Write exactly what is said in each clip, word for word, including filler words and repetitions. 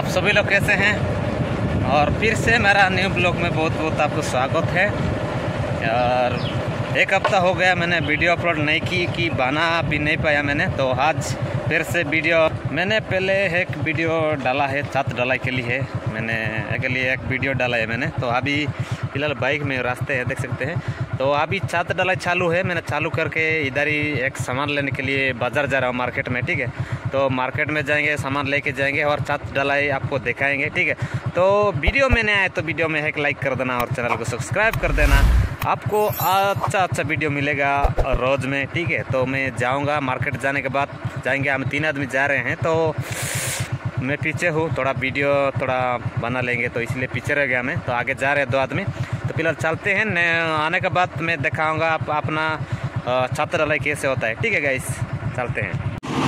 आप सभी लोग कैसे हैं। और फिर से मेरा न्यू ब्लॉग में बहुत बहुत आपको स्वागत है। और एक हफ्ता हो गया मैंने वीडियो अपलोड नहीं की कि बना भी नहीं पाया मैंने, तो आज फिर से वीडियो मैंने पहले एक वीडियो डाला है, छत ढलाई के लिए मैंने के लिए एक वीडियो डाला है मैंने। तो अभी फिलहाल बाइक में रास्ते है, देख सकते हैं। तो अभी छत ढलाई चालू है, मैंने चालू करके इधर ही एक सामान लेने के लिए बाज़ार जा रहा हूँ मार्केट में, ठीक है। तो मार्केट में जाएंगे, सामान लेके जाएंगे और छत ढलाई आपको दिखाएंगे, ठीक है। तो वीडियो में नया आए तो वीडियो में एक लाइक कर देना और चैनल को सब्सक्राइब कर देना, आपको अच्छा अच्छा वीडियो मिलेगा रोज़ में, ठीक है। तो मैं जाऊंगा, मार्केट जाने के बाद जाएंगे, हम तीन आदमी जा रहे हैं। तो मैं पीछे हूँ, थोड़ा वीडियो थोड़ा बना लेंगे तो इसलिए पीछे रह गया मैं। तो आगे जा रहे हैं दो आदमी। तो फिलहाल चलते हैं, आने के बाद मैं दिखाऊंगा आप अपना छत ढलाई कैसे होता है, ठीक है गाइस। चलते हैं।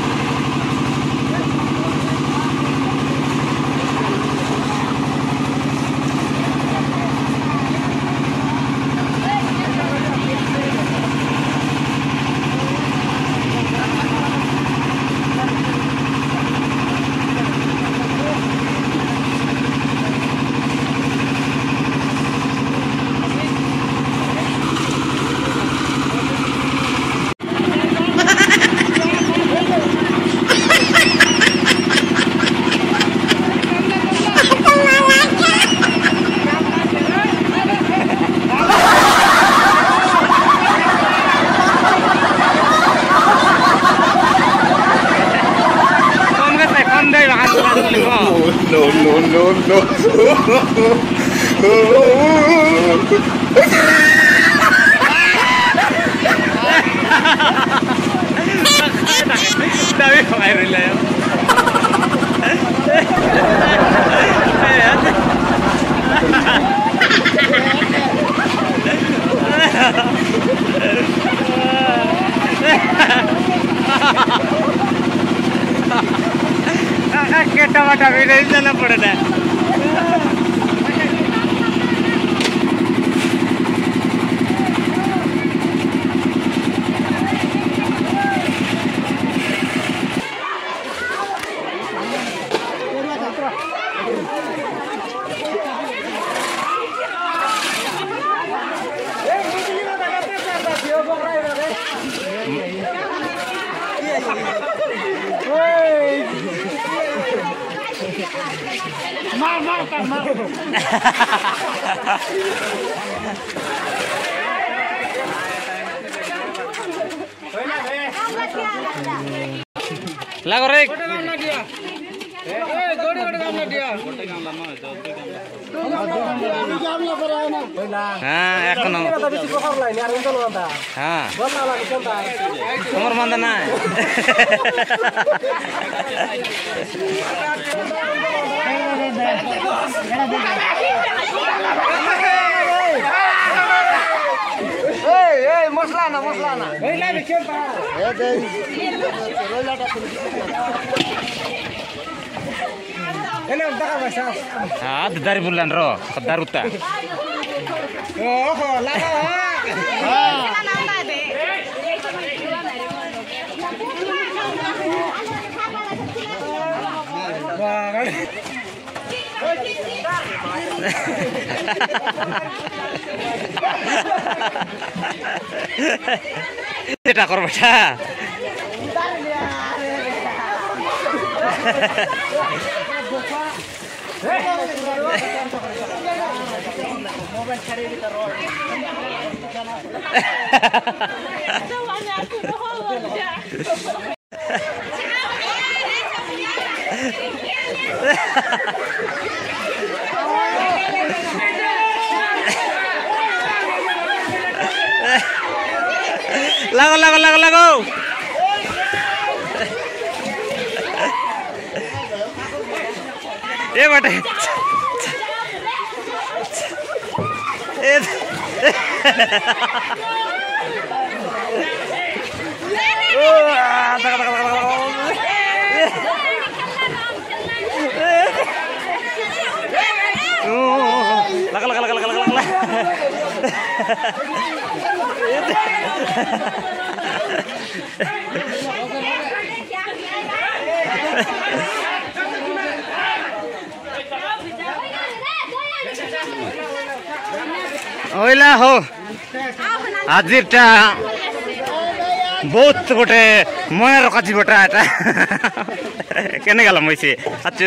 No, no, no, no. David không ai relay không? के टमाटर भी नहीं चलना पड़ता है। मार मार कर मार लगो रे हाँ এখন हाँ তোমার মন্দা না মশলা না মশলা না हाँ dari bulan ro daruta oh lama এটা কর বেটা मोबाइल छड़ी भी करो लगो लगो लगो लगो ये बेटे लगा लगा लगा लगा लगा लगा ओइला हो आजिटा बहुत गोटे मयर काची बटा एटा केने गला मैसे अच्छु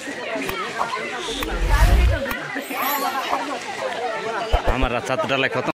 हमारा छात्र खत्म।